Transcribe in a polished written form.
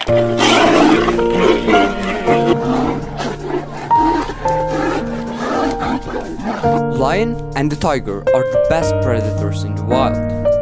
Lion and the tiger are the best predators in the wild.